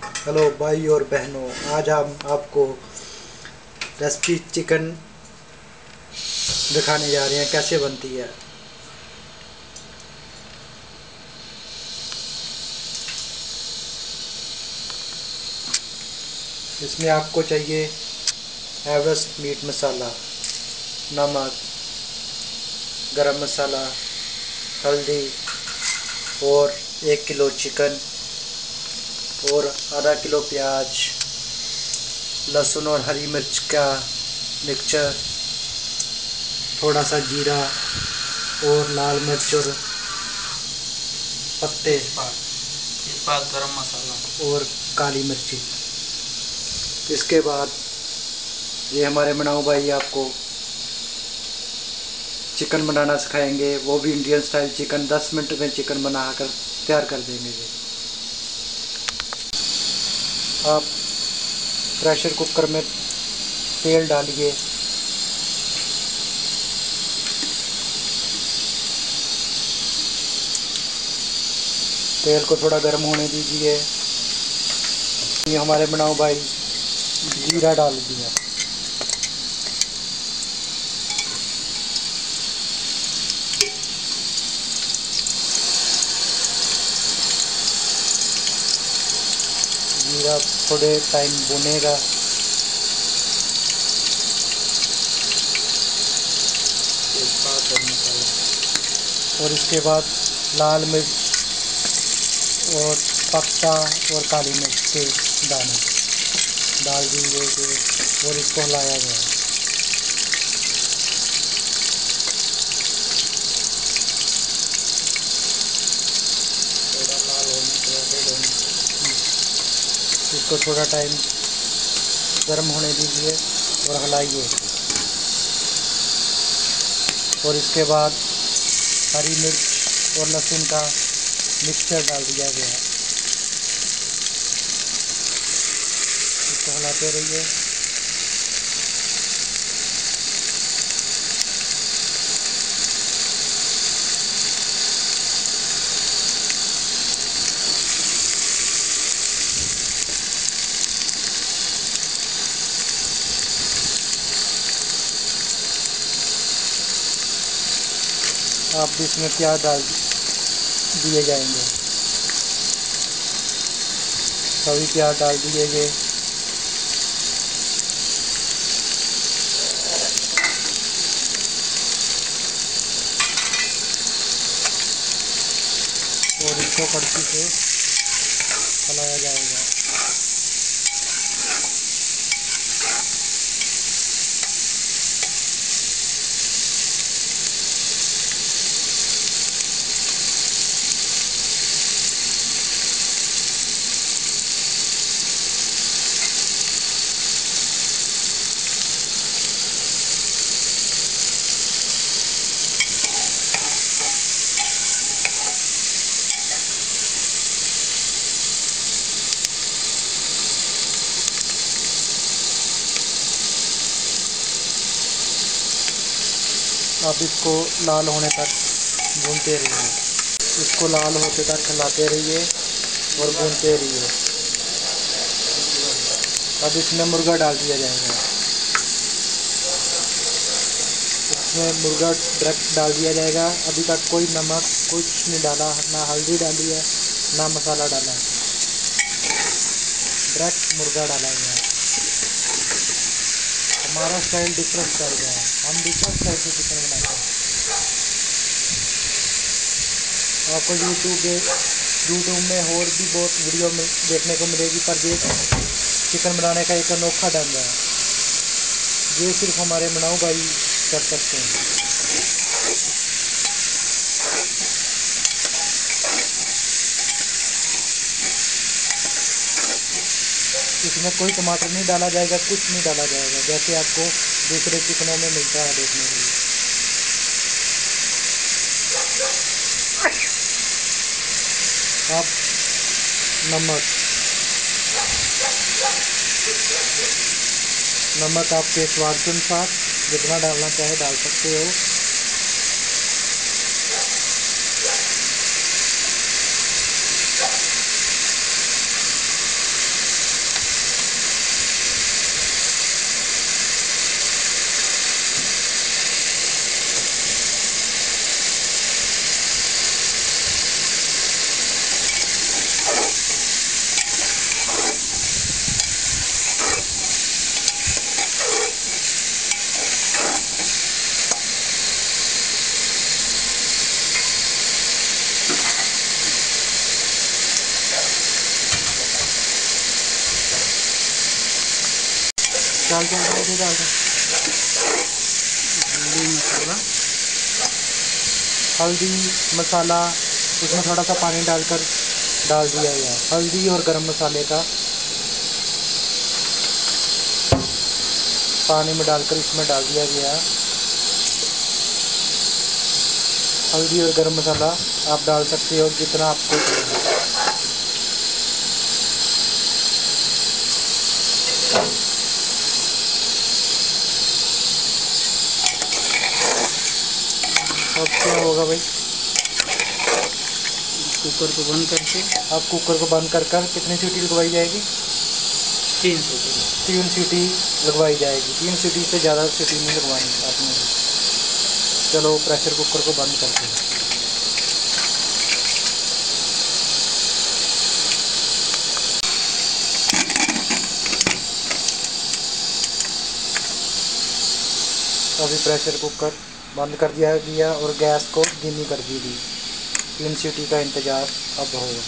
Hello भाई और बहनों, आज हम आपको रेसिपी चिकन दिखाने जा रहे हैं कैसे बनती है। इसमें आपको चाहिए एवरेस्ट मीट मसाला, नमक, गरम मसाला, हल्दी और 1 किलो चिकन और आधा किलो प्याज, लहसुन और हरी मिर्च का मिक्सचर, थोड़ा सा जीरा और लाल मिर्च और पत्ते, तेजपात, गरम मसाला और काली मिर्ची। इसके बाद ये हमारे मनाऊ भाई आपको चिकन बनाना सिखाएंगे, वो भी इंडियन स्टाइल चिकन। 10 मिनट में चिकन बनाकर तैयार कर देंगे ये। आप प्रेशर कुकर में तेल डालिए, तेल को थोड़ा गर्म होने दीजिए। ये हमारे बनाओ भाई जीरा डाल दिया, जीरा थोड़े टाइम भुनेगा। तेजपात और मसाला और इसके बाद लाल मिर्च और पत्ता और काली मिर्च के दाने डाल दीजिए और इसको हिलाया गया। थोड़ा लाल होने के बाद रेड होने इसको थोड़ा टाइम गर्म होने दीजिए और हिलाइए। और इसके बाद हरी मिर्च और लहसुन का मिक्सचर डाल दिया गया। इसको हिलाते रहिए। आप भी इसमें प्याज डाल दिए जाएंगे, सभी प्याज डाल दिए गए। और इसको कड़छी से चलाया जाएगा। आप इसको लाल होने तक भूनते रहिए, इसको लाल होते तक हिलाते रहिए और भूनते रहिए। अब इसमें मुर्गा डाल दिया जाएगा। इसमें मुर्गा डायरेक्ट डाल दिया जाएगा। अभी तक कोई नमक कुछ नहीं डाला, ना हल्दी डाली है ना मसाला डाला है, डायरेक्ट मुर्गा डाला गया। हमारा स्टाइल डिफरेंट स्टाइल का है, हम डिफरेंट स्टाइल से चिकन बनाते हैं। आपको यूट्यूब में और भी बहुत वीडियो में देखने को मिलेगी, पर ये चिकन बनाने का एक अनोखा ढंग है, ये सिर्फ हमारे मनाऊ भाई कर सकते हैं। इसमें कोई टमाटर नहीं डाला जाएगा, कुछ नहीं डाला जाएगा, जैसे आपको दूसरे चिकनों में मिलता है देखने के लिए। आप नमक आपके स्वाद के अनुसार जितना डालना चाहे डाल सकते हो। डाल दे डाल दे। हल्दी मसाला उसमें थोड़ा सा पानी डालकर डाल दिया गया। हल्दी और गरम मसाले का पानी में डालकर इसमें डाल दिया गया। हल्दी और गरम मसाला आप डाल सकते हो जितना आपको चाहिए। अब क्या होगा भाई, कुकर को बंद करके अब कुकर को बंद कर कितनी सीटी लगवाई जाएगी? 3 सीटी। 3 सीटी लगवाई जाएगी। 3 सीटी से ज़्यादा सीटी नहीं लगवानी आपने। चलो प्रेशर कुकर को बंद करते हैं। अभी प्रेशर कुकर बंद कर दिया गया और गैस को धीमी कर दी थी। 3 सीटी का इंतज़ार अब होगा।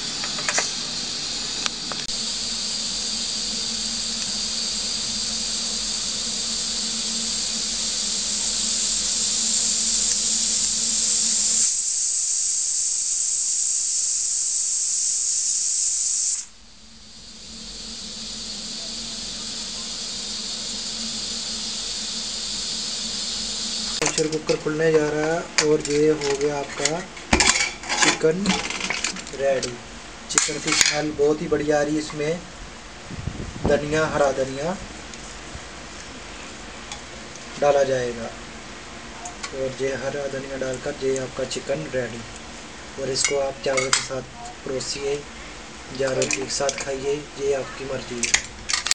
प्रेशर कुकर खुलने जा रहा है और ये हो गया आपका चिकन रेडी। चिकन की स्मेल बहुत ही बढ़िया आ रही है। इसमें धनिया, हरा धनिया डाला जाएगा और ये हरा धनिया डालकर ये आपका चिकन रेडी। और इसको आप चावल के साथ परोसिए या रोटी के साथ खाइए, ये आपकी मर्जी है।